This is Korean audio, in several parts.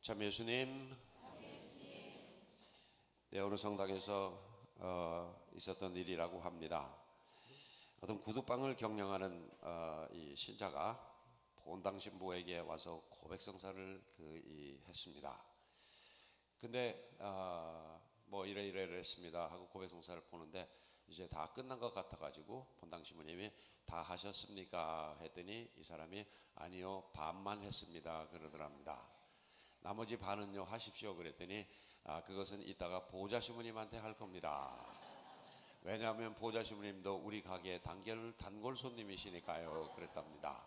참 예수님, 네, 오늘 성당에서 있었던 일이라고 합니다. 어떤 구두방을 경영하는 이 신자가 본당 신부에게 와서 고백성사를 했습니다. 근데 뭐 이래 했습니다 하고 고백성사를 보는데 이제 다 끝난 것 같아가지고 본당 신부님이 다 하셨습니까 했더니 이 사람이 아니요, 반만 했습니다 그러더랍니다. 나머지 반은요 하십시오 그랬더니 그것은 이따가 보좌 신부님한테 할 겁니다. 왜냐하면 보좌 신부님도 우리 가게 단골 손님이시니까요 그랬답니다.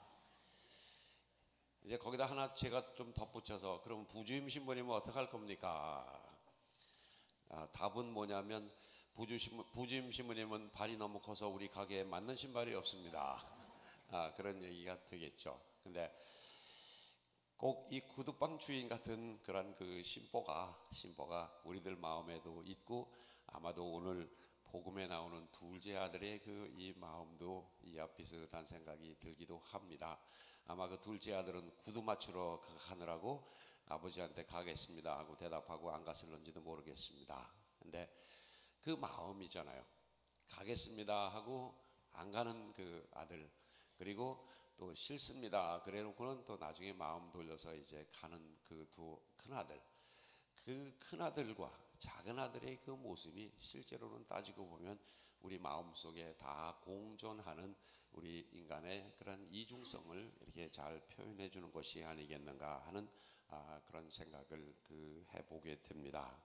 이제 거기다 하나 제가 좀 덧붙여서, 그럼 부주임 신부님은 어떻게 할 겁니까? 답은 뭐냐면 부주임 신부님은 발이 너무 커서 우리 가게에 맞는 신발이 없습니다. 그런 얘기가 되겠죠. 근데 꼭 이 구두방 주인 같은 그런 그 신보가 우리들 마음에도 있고, 아마도 오늘 복음에 나오는 둘째 아들의 이 마음도 이와 비슷한 생각이 들기도 합니다. 아마 그 둘째 아들은 구두 맞추러 가느라고 아버지한테 가겠습니다 하고 대답하고 안 갔을런지도 모르겠습니다. 근데 그 마음이잖아요. 가겠습니다 하고 안 가는 그 아들, 그리고 또 싫습니다 그래 놓고는 또 나중에 마음 돌려서 이제 가는 그 두 큰아들, 그 큰아들과 작은아들의 그 모습이 실제로는 따지고 보면 우리 마음속에 다 공존하는 우리 인간의 그런 이중성을 이렇게 잘 표현해 주는 것이 아니겠는가 하는 그런 생각을 해보게 됩니다.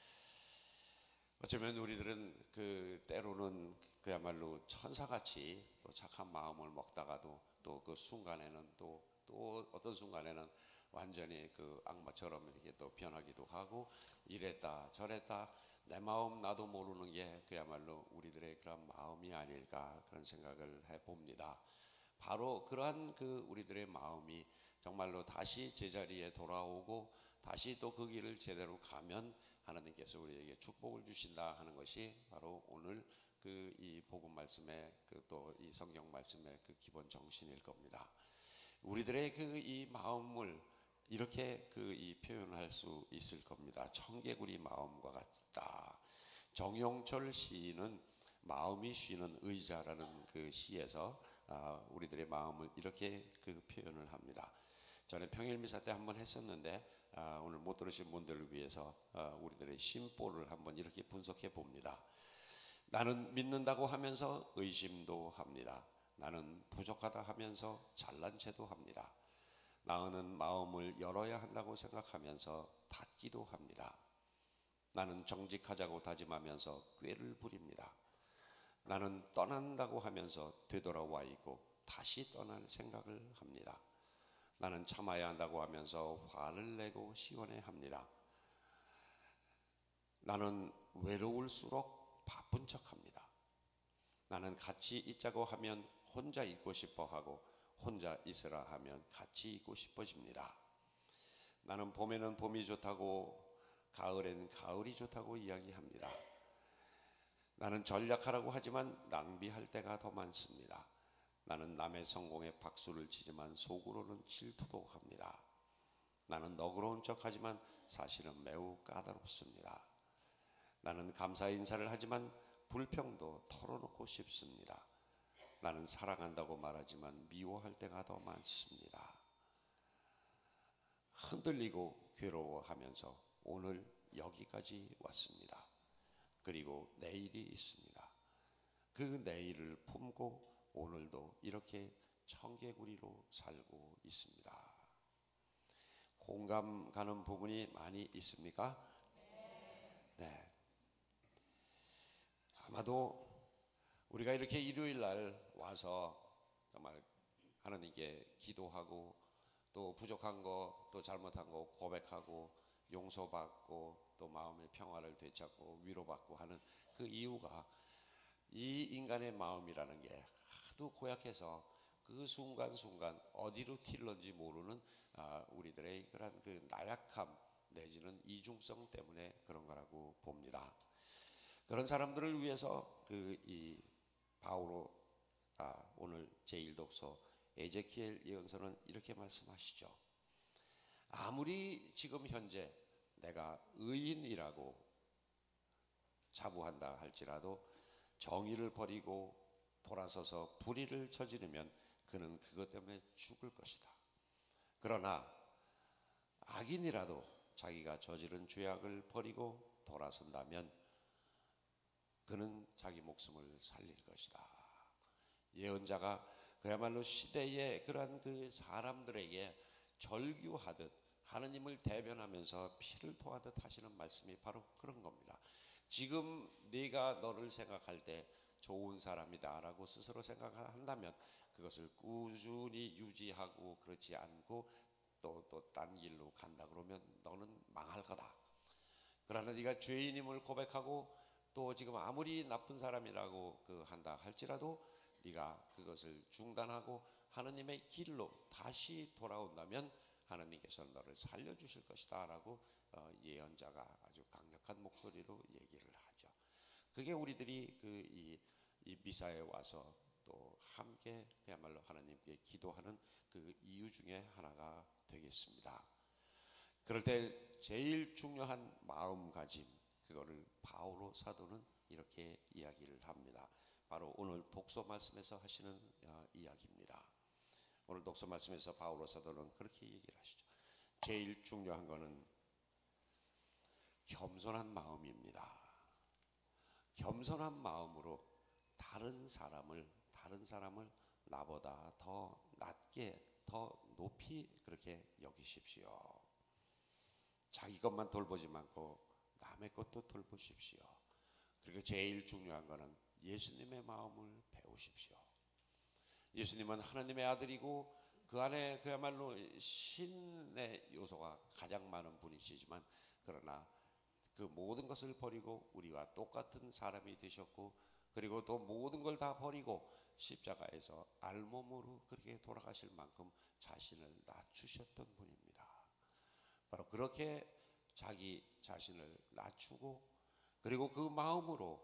어쩌면 우리들은 때로는 그야말로 천사같이 또 착한 마음을 먹다가도 또 그 순간에는 또 어떤 순간에는 완전히 악마처럼 이렇게 또 변하기도 하고, 이랬다 저랬다 내 마음 나도 모르는 게 그야말로 우리들의 그런 마음이 아닐까, 그런 생각을 해봅니다. 바로 그러한 우리들의 마음이 정말로 다시 제자리에 돌아오고 다시 또 그 길을 제대로 가면 하나님께서 우리에게 축복을 주신다 하는 것이 바로 오늘 이 복음 말씀의 또 이 성경 말씀의 기본 정신일 겁니다. 우리들의 이 마음을 이렇게 이 표현할 수 있을 겁니다. 청개구리 마음과 같다. 정용철 시인은 마음이 쉬는 의자라는 시에서 우리들의 마음을 이렇게 표현을 합니다. 전에 평일미사 때 한번 했었는데 오늘 못 들으신 분들을 위해서 우리들의 심보를 한번 이렇게 분석해 봅니다. 나는 믿는다고 하면서 의심도 합니다. 나는 부족하다 하면서 잘난 체도 합니다. 나는 마음을 열어야 한다고 생각하면서 닫기도 합니다. 나는 정직하자고 다짐하면서 꾀를 부립니다. 나는 떠난다고 하면서 되돌아와 있고 다시 떠날 생각을 합니다. 나는 참아야 한다고 하면서 화를 내고 시원해합니다. 나는 외로울수록 바쁜 척합니다. 나는 같이 있자고 하면 혼자 있고 싶어하고 혼자 있으라 하면 같이 있고 싶어집니다. 나는 봄에는 봄이 좋다고 가을엔 가을이 좋다고 이야기합니다. 나는 전략하라고 하지만 낭비할 때가 더 많습니다. 나는 남의 성공에 박수를 치지만 속으로는 질투도 합니다. 나는 너그러운 척하지만 사실은 매우 까다롭습니다. 나는 감사 인사를 하지만 불평도 털어놓고 싶습니다. 나는 사랑한다고 말하지만 미워할 때가 더 많습니다. 흔들리고 괴로워하면서 오늘 여기까지 왔습니다. 그리고 내일이 있습니다. 그 내일을 품고 오늘도 이렇게 청개구리로 살고 있습니다. 공감 가는 부분이 많이 있습니까? 네. 아마도 우리가 이렇게 일요일 날 와서 정말 하나님께 기도하고 또 부족한 거, 또 잘못한 거 고백하고 용서받고 또 마음의 평화를 되찾고 위로받고 하는 그 이유가, 이 인간의 마음이라는 게 하도 고약해서 그 순간순간 어디로 튈런지 모르는 우리들의 그런 나약함 내지는 이중성 때문에 그런 거라고 봅니다. 그런 사람들을 위해서 이 바오로 오늘 제1독서 에제키엘 예언서는 이렇게 말씀하시죠. 아무리 지금 현재 내가 의인이라고 자부한다 할지라도 정의를 버리고 돌아서서 불의를 저지르면 그는 그것 때문에 죽을 것이다. 그러나 악인이라도 자기가 저지른 죄악을 버리고 돌아선다면 그는 자기 목숨을 살릴 것이다. 예언자가 그야말로 시대의 그러한 그 사람들에게 절규하듯 하느님을 대변하면서 피를 토하듯 하시는 말씀이 바로 그런 겁니다. 지금 네가 너를 생각할 때 좋은 사람이다 라고 스스로 생각한다면 그것을 꾸준히 유지하고 그렇지 않고 또 딴 길로 간다 그러면 너는 망할 거다. 그러나 네가 죄인임을 고백하고 또 지금 아무리 나쁜 사람이라고 한다 할지라도 네가 그것을 중단하고 하느님의 길로 다시 돌아온다면 하느님께서 너를 살려주실 것이다 라고 예언자가 아주 강력한 목소리로 얘기를 하죠. 그게 우리들이 이 미사에 와서 또 함께 그야말로 하나님께 기도하는 그 이유 중에 하나가 되겠습니다. 그럴 때 제일 중요한 마음가짐, 그거를 바오로 사도는 이렇게 이야기를 합니다. 바로 오늘 독서 말씀에서 하시는 이야기입니다. 오늘 독서 말씀에서 바오로 사도는 그렇게 얘기를 하시죠. 제일 중요한 거는 겸손한 마음입니다. 겸손한 마음으로 다른 사람을 나보다 더 낮게 더 높이 그렇게 여기십시오. 자기 것만 돌보지 말고 남의 것도 돌보십시오. 그리고 제일 중요한 거는 예수님의 마음을 배우십시오. 예수님은 하나님의 아들이고 그 안에 그야말로 신의 요소가 가장 많은 분이시지만 그러나 그 모든 것을 버리고 우리와 똑같은 사람이 되셨고 그리고 또 모든 걸 다 버리고 십자가에서 알몸으로 그렇게 돌아가실 만큼 자신을 낮추셨던 분입니다. 바로 그렇게 자기 자신을 낮추고 그리고 그 마음으로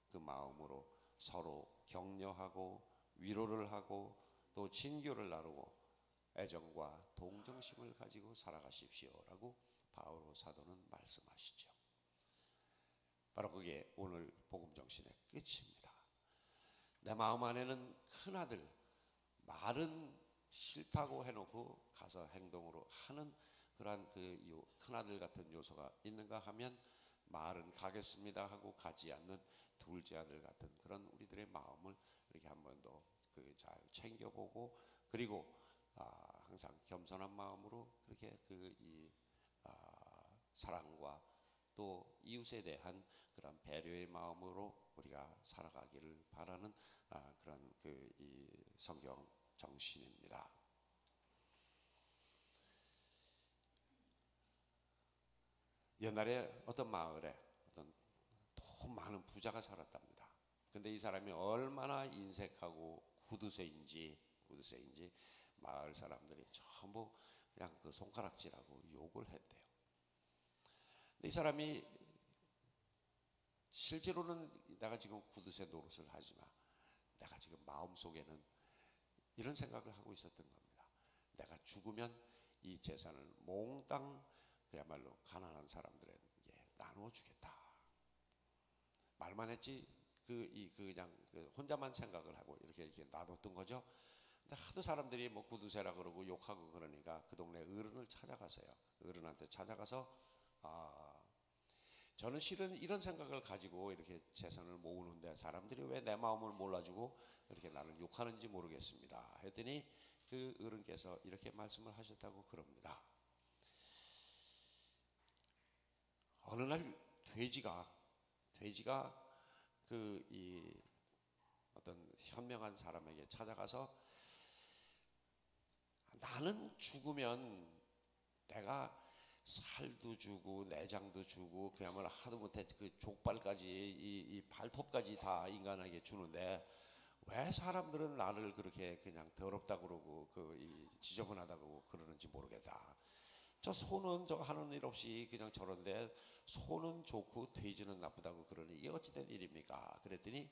서로 격려하고 위로를 하고 또 진교를 나누고 애정과 동정심을 가지고 살아가십시오라고 바오로 사도는 말씀하시죠. 바로 그게 오늘 복음 정신의 끝입니다. 내 마음 안에는 큰아들, 말은 싫다고 해놓고 가서 행동으로 하는 그러한 그 큰아들 같은 요소가 있는가 하면 말은 가겠습니다 하고 가지 않는 둘째 아들 같은 그런 우리들의 마음을 이렇게 한 번 더 잘 챙겨보고 그리고 항상 겸손한 마음으로 그렇게 사랑과 또 이웃에 대한 그런 배려의 마음으로 우리가 살아가기를 바라는 그런 이 성경 정신입니다. 옛날에 어떤 마을에 어떤 돈 많은 부자가 살았답니다. 근데 이 사람이 얼마나 인색하고 구두쇠인지 마을 사람들이 전부 그냥 그 손가락질하고 욕을 했대요. 근데 이 사람이 실제로는 내가 지금 구두쇠 노릇을 하지만 내가 지금 마음속에는 이런 생각을 하고 있었던 겁니다. 내가 죽으면 이 재산을 몽땅 그야말로 가난한 사람들에게 나누어 주겠다. 말만 했지 그냥 혼자만 생각을 하고 이렇게 놔뒀던 거죠. 근데 하도 사람들이 뭐 구두쇠라 그러고 욕하고 그러니까 그 동네 어른을 찾아가서요. 어른한테 찾아가서 저는 실은 이런 생각을 가지고 이렇게 재산을 모으는데 사람들이 왜 내 마음을 몰라주고 이렇게 나를 욕하는지 모르겠습니다. 했더니 그 어른께서 이렇게 말씀을 하셨다고 그럽니다. 어느 날 돼지가 이 어떤 현명한 사람에게 찾아가서 나는 죽으면 내가 살도 주고 내장도 주고 그야말로 하도 못해 그 족발까지 이 발톱까지 다 인간에게 주는데 왜 사람들은 나를 그렇게 그냥 더럽다 그러고 지저분하다고 그러는지 모르겠다. 저 소는 저 하는 일 없이 그냥 저런데 소는 좋고 돼지는 나쁘다고 그러니 이게 어찌된 일입니까? 그랬더니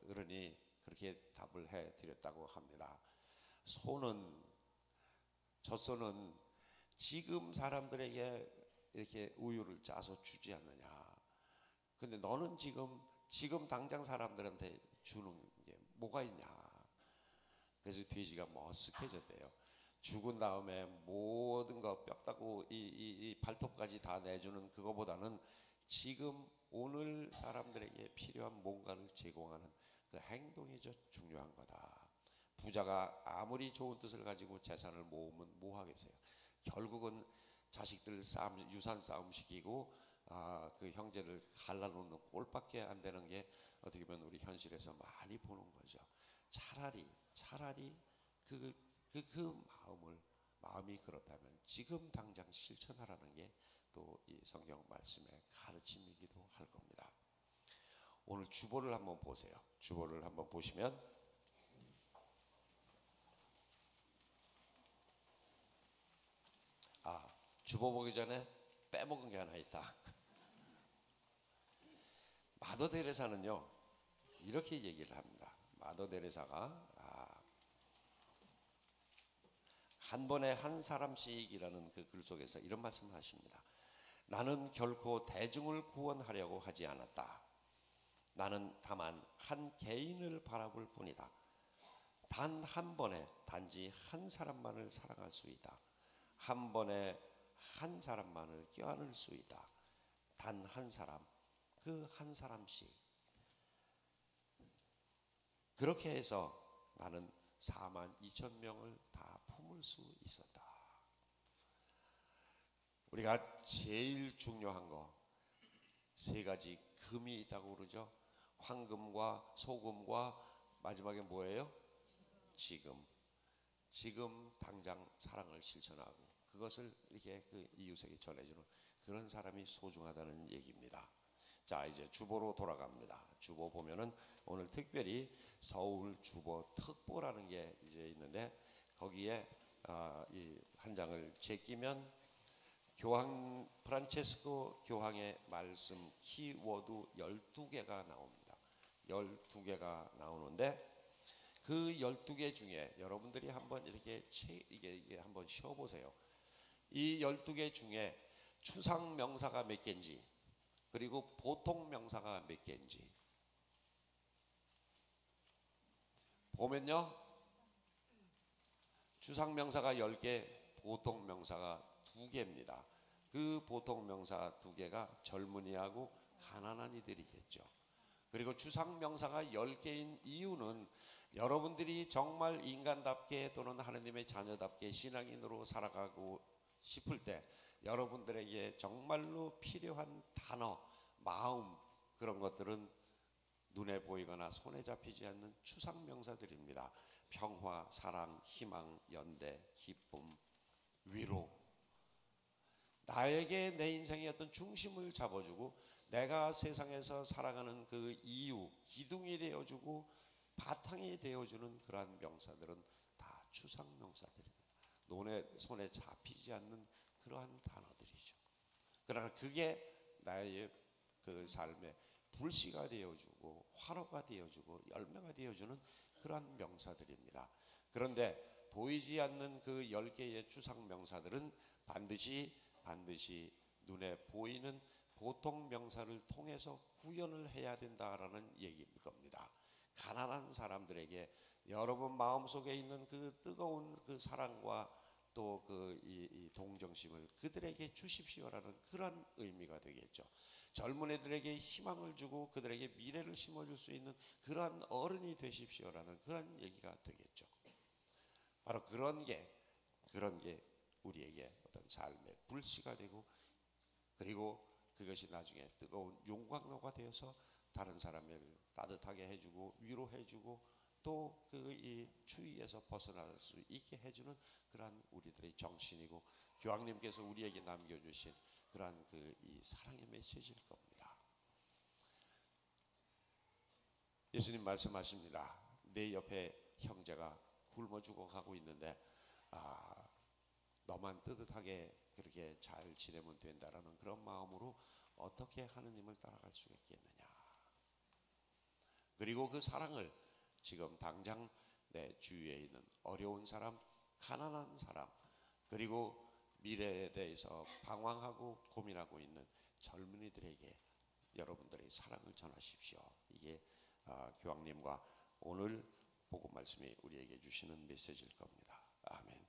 어른이 그렇게 답을 해 드렸다고 합니다. 소는 젖소는 지금 사람들에게 이렇게 우유를 짜서 주지 않느냐. 근데 너는 지금 당장 사람들한테 주는 게 뭐가 있냐. 그래서 돼지가 머쓱해졌대요. 죽은 다음에 모든 거 뼈 따고 이 발톱까지 다 내주는 그거보다는 지금 오늘 사람들에게 필요한 뭔가를 제공하는 그 행동이 더 중요한 거다. 부자가 아무리 좋은 뜻을 가지고 재산을 모으면 뭐 하겠어요. 결국은 자식들 싸움, 유산 싸움 시키고 그 형제를 갈라놓는 꼴밖에 안 되는 게 어떻게 보면 우리 현실에서 많이 보는 거죠. 차라리 그 마음이 그렇다면 지금 당장 실천하라는 게 또 이 성경 말씀의 가르침이기도 할 겁니다. 오늘 주보를 한번 보세요. 주보를 한번 보시면 주보 보기 전에 빼먹은 게 하나 있다. 마더 데레사는요 이렇게 얘기를 합니다. 마더 데레사가 한 번에 한 사람씩이라는 그 글 속에서 이런 말씀을 하십니다. 나는 결코 대중을 구원하려고 하지 않았다. 나는 다만 한 개인을 바라볼 뿐이다. 단 한 번에 단지 한 사람만을 사랑할 수 있다. 한 번에 한 사람만을 껴안을 수 있다. 단 한 사람, 그 한 사람씩. 그렇게 해서 나는 42,000명을 다 품을 수 있었다. 우리가 제일 중요한 거 세 가지 금이 있다고 그러죠. 황금과 소금과 마지막에 뭐예요? 지금 당장 사랑을 실천하고 그것을 이렇게 그 이웃에게 전해주는 그런 사람이 소중하다는 얘기입니다. 자, 이제 주보로 돌아갑니다. 주보 보면은 오늘 특별히 서울 주보 특보라는 게 이제 있는데 거기에 이 한 장을 제끼면 프란체스코 교황의 말씀 키워드 12개가 나옵니다. 12개가 나오는데 그 12개 중에 여러분들이 한번 이게 한번 쉬어보세요. 이 12개 중에 추상 명사가 몇 개인지 그리고 보통 명사가 몇 개인지 보면요. 추상 명사가 10개, 보통 명사가 2개입니다. 그 보통 명사 2개가 젊은이하고 가난한 이들이겠죠. 그리고 추상 명사가 10개인 이유는 여러분들이 정말 인간답게 또는 하나님의 자녀답게 신앙인으로 살아가고 싶을 때 여러분들에게 정말로 필요한 단어, 마음 그런 것들은 눈에 보이거나 손에 잡히지 않는 추상 명사들입니다. 평화, 사랑, 희망, 연대, 기쁨, 위로. 나에게 내 인생의 어떤 중심을 잡아주고 내가 세상에서 살아가는 그 이유, 기둥이 되어주고 바탕이 되어주는 그러한 명사들은 다 추상 명사들입니다. 손에 잡히지 않는 그러한 단어들이죠. 그러나 그게 나의 그 삶의 불씨가 되어주고 화로가 되어주고 열매가 되어주는 그러한 명사들입니다. 그런데 보이지 않는 그 10개의 추상 명사들은 반드시 눈에 보이는 보통 명사를 통해서 구현을 해야 된다라는 얘기일 겁니다. 가난한 사람들에게 여러분 마음속에 있는 그 뜨거운 그 사랑과 또 이 동정심을 그들에게 주십시오라는 그런 의미가 되겠죠. 젊은이들에게 희망을 주고 그들에게 미래를 심어줄 수 있는 그러한 어른이 되십시오라는 그런 얘기가 되겠죠. 바로 그런 게 우리에게 어떤 삶의 불씨가 되고 그리고 그것이 나중에 뜨거운 용광로가 되어서 다른 사람을 따뜻하게 해주고 위로해주고 또 이 추위에서 벗어날 수 있게 해주는 그러한 우리들의 정신이고 교황님께서 우리에게 남겨주신 그러한 이 사랑의 메시지일 겁니다. 예수님 말씀하십니다. 내 옆에 형제가 굶어 죽어가고 있는데 너만 뜨뜻하게 그렇게 잘 지내면 된다라는 그런 마음으로 어떻게 하느님을 따라갈 수 있겠느냐. 그리고 그 사랑을 지금 당장 내 주위에 있는 어려운 사람, 가난한 사람, 그리고 미래에 대해서 방황하고 고민하고 있는 젊은이들에게 여러분들의 사랑을 전하십시오. 이게 교황님과 오늘 복음 말씀이 우리에게 주시는 메시지일 겁니다. 아멘.